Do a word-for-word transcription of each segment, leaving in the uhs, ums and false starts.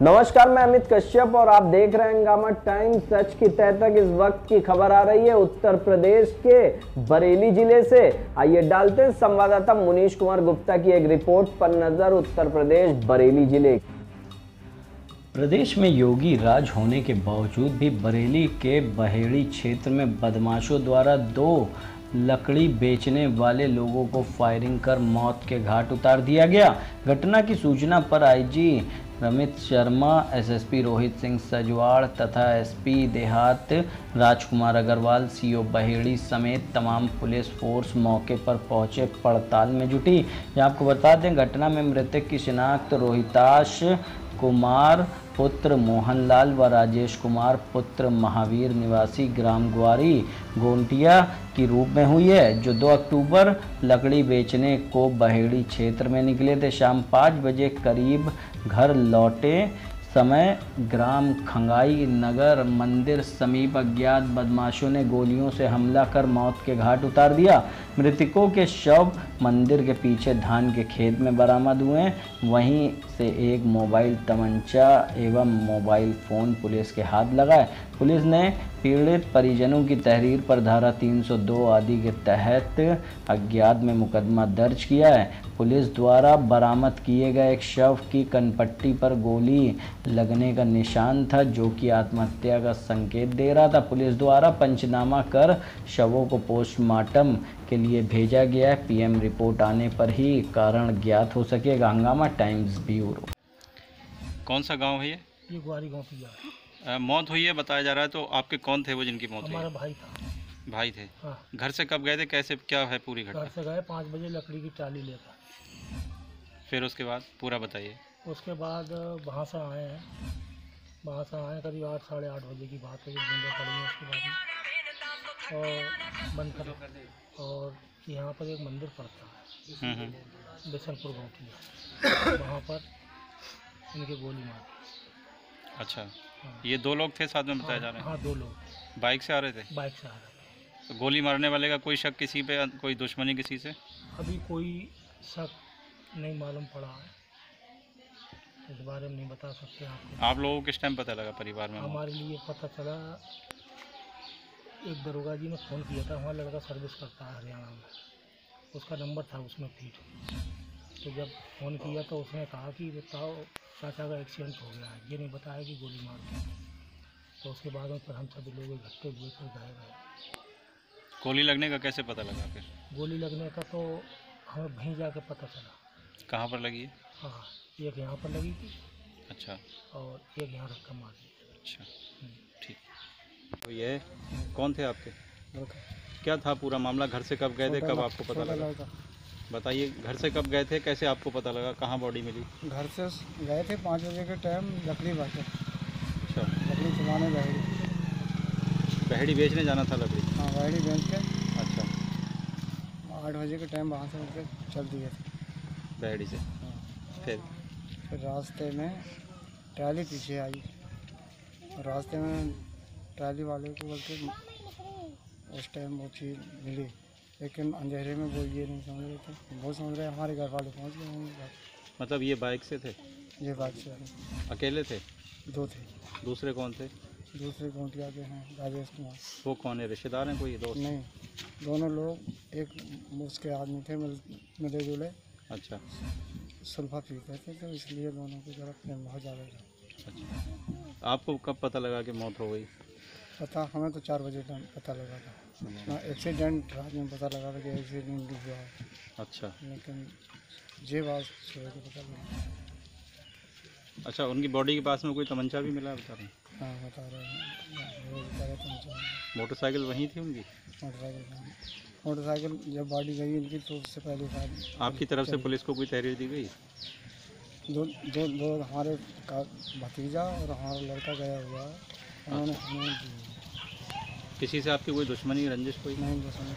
नमस्कार, मैं अमित कश्यप और आप देख रहे हैं हंगामा टाइम्स। सच की तह तक इस वक्त की खबर आ रही है उत्तर प्रदेश के बरेली जिले से। आइए डालते हैं संवाददाता मुनीश कुमार गुप्ता की एक रिपोर्ट पर नजर। उत्तर प्रदेश बरेली जिले। प्रदेश में योगी राज होने के बावजूद भी बरेली के बहेड़ी क्षेत्र में बदमाशों द्वारा दो लकड़ी बेचने वाले लोगों को फायरिंग कर मौत के घाट उतार दिया गया। घटना की सूचना पर आईजी रमित शर्मा, एसएसपी रोहित सिंह सजवाड़ तथा एसपी देहात राजकुमार अग्रवाल, सीओ बहेड़ी समेत तमाम पुलिस फोर्स मौके पर पहुंचे पड़ताल में जुटी। यहाँ आपको बता दें, घटना में मृतक की शिनाख्त रोहिताश कुमार पुत्र मोहनलाल व राजेश कुमार पुत्र महावीर निवासी ग्राम ग्वारी गोंटिया की रूप में हुई है, जो दो अक्टूबर लकड़ी बेचने को बहेड़ी क्षेत्र में निकले थे। शाम पाँच बजे करीब घर लौटे समय ग्राम खंगाई नगर मंदिर समीप अज्ञात बदमाशों ने गोलियों से हमला कर मौत के घाट उतार दिया। मृतकों के शव मंदिर के पीछे धान के खेत में बरामद हुए। वहीं से एक मोबाइल तमंचा एवं मोबाइल फ़ोन पुलिस के हाथ लगाए। पुलिस ने पीड़ित परिजनों की तहरीर पर धारा तीन सौ दो आदि के तहत अज्ञात में मुकदमा दर्ज किया है। पुलिस द्वारा बरामद किए गए एक शव की कनपट्टी पर गोली लगने का निशान था, जो कि आत्महत्या का संकेत दे रहा था। पुलिस द्वारा पंचनामा कर शवों को पोस्टमार्टम के लिए भेजा गया है। पीएम रिपोर्ट आने पर ही कारण ज्ञात हो सकेगा। हंगामा टाइम्स ब्यूरो। कौन सा गांव है ये? ये ग्वारी गांव की आ, मौत हुई है बताया जा रहा है, तो आपके कौन थे वो जिनकी मौत हुई? हमारा भाई था। भाई थे। हाँ। घर से कब गए थे, कैसे क्या है पूरी घटना? घर से गए पाँच बजे लकड़ी की टाली लेकर। फिर उसके बाद पूरा बताइए। उसके बाद वहाँ से आए हैं, वहाँ से आए करीब आठ साढ़े आठ बजे की बात है, बूंदें पड़ी हैं उसके बाद में और बंद कर। और यहाँ पर एक मंदिर पड़ता है बिशनपुर गाँव की, वहाँ पर इनके गोली मार। अच्छा। हाँ। ये दो लोग थे साथ में बताया हाँ, जा रहे हैं? हाँ, दो लोग बाइक से आ रहे थे? बाइक से आ रहे थे। तो गोली मारने वाले का कोई शक किसी पे, कोई दुश्मनी किसी से? अभी कोई शक नहीं मालूम पड़ा है, इस बारे में नहीं बता सकते आपको। आप लोगों को किस टाइम पता लगा परिवार में? हमारे लिए पता चला, एक दरोगा जी ने फ़ोन किया था, हमारा लड़का सर्विस करता है हरियाणा में, उसका नंबर था उसमें फीड। तो जब फ़ोन किया तो उसने कहा कि बताओ चाचा का एक्सीडेंट हो गया है, ये नहीं बताया कि गोली मार दी। तो उसके बाद में फिर हम सभी लोग इकट्ठे हुए थे, गए गए। गोली लगने का कैसे पता लगा फिर? गोली लगने का तो हमें वहीं जाके पता चला। कहाँ पर लगी है? हाँ, एक यहाँ पर लगी थी। अच्छा। और एक यहाँ रख कर मार दी। अच्छा, ठीक। तो ये कौन थे आपके? क्या था पूरा मामला? घर से कब गए थे, कब आपको पता लगा? बताइए, घर से कब गए थे, कैसे आपको पता लगा, कहाँ बॉडी मिली? घर से गए थे पाँच बजे के टाइम लकड़ी बांटे। अच्छा। लकड़ी चुमाने बहेड़ी बहेड़ी बेचने जाना था लकड़ी? हाँ, बहेड़ी बेच के। अच्छा। आठ बजे के टाइम वहाँ से उठ के चल दिए थे बहेड़ी से। हाँ। फिर फिर रास्ते में ट्राली पीछे आई, रास्ते में ट्राली वाले को बोलते उस टाइम वो चीज़ मिली, लेकिन अंधेरे में वो ये नहीं समझ रहे थे, वो समझ रहे हमारे घर वाले पहुँच गए होंगे। मतलब ये बाइक से थे? ये बाइक से आए। अकेले थे? दो थे। दूसरे कौन थे? दूसरे गोंटिया के हैं राजेश कुमार। वो कौन है, रिश्तेदार हैं कोई, दोस्त? नहीं, दोनों लोग एक उसके आदमी थे, मिल मिले जुले। अच्छा। सुल्फा पीते थे, तो इसलिए दोनों की तरफ प्रेम बहुत ज़्यादा था। अच्छा। आपको कब पता लगा कि मौत हो गई? पता हमें तो चार बजे टाइम पता लगा था। ना एक्सीडेंट रात में पता लगा था कि एक्सीडेंट हुआ है। अच्छा। लेकिन ये बात सुबह को पता लगा। अच्छा, उनकी बॉडी के पास में कोई तमंचा भी मिला बता रहे हैं? हाँ, बता रहे हैं, वो बता रहे थे। मोटरसाइकिल वहीं थी उनकी? मोटरसाइकिल मोटरसाइकिल जब बॉडी गई इनकी तो उससे पहले शायद। आपकी तरफ से पुलिस को कोई तहरीर दी गई? दो दो दो हमारे का भतीजा और हमारा लड़का गया हुआ है, उन्होंने हमें दी। किसी से आपकी कोई दुश्मनी रंजिश कोई? नहीं, दुश्मनी।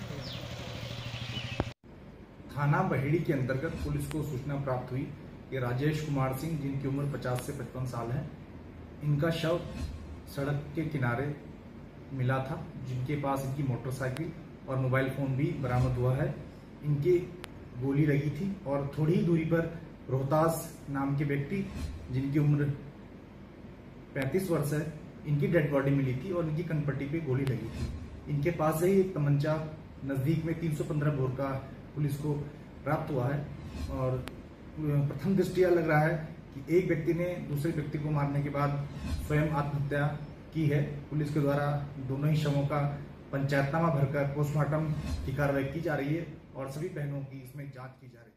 थाना बहेड़ी के अंतर्गत पुलिस को सूचना प्राप्त हुई कि राजेश कुमार सिंह, जिनकी उम्र पचास से पचपन साल है, इनका शव सड़क के किनारे मिला था, जिनके पास इनकी मोटरसाइकिल और मोबाइल फोन भी बरामद हुआ है। इनकी गोली लगी थी और थोड़ी ही दूरी पर रोहतास नाम के व्यक्ति, जिनकी उम्र पैंतीस वर्ष है, इनकी डेड बॉडी मिली थी और इनकी कनपट्टी पे गोली लगी थी। इनके पास से ही एक तमंचा नजदीक में तीन सौ पंद्रह बोर का पुलिस को प्राप्त हुआ है और प्रथम दृष्टया लग रहा है कि एक व्यक्ति ने दूसरे व्यक्ति को मारने के बाद स्वयं आत्महत्या की है। पुलिस के द्वारा दोनों ही शवों का पंचायतनामा भरकर पोस्टमार्टम की कार्रवाई की जा रही है और सभी बहनों की इसमें जांच की जा रही है।